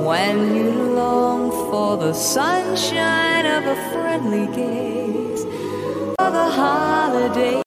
when you long for the sunshine of a friendly gaze, for the holiday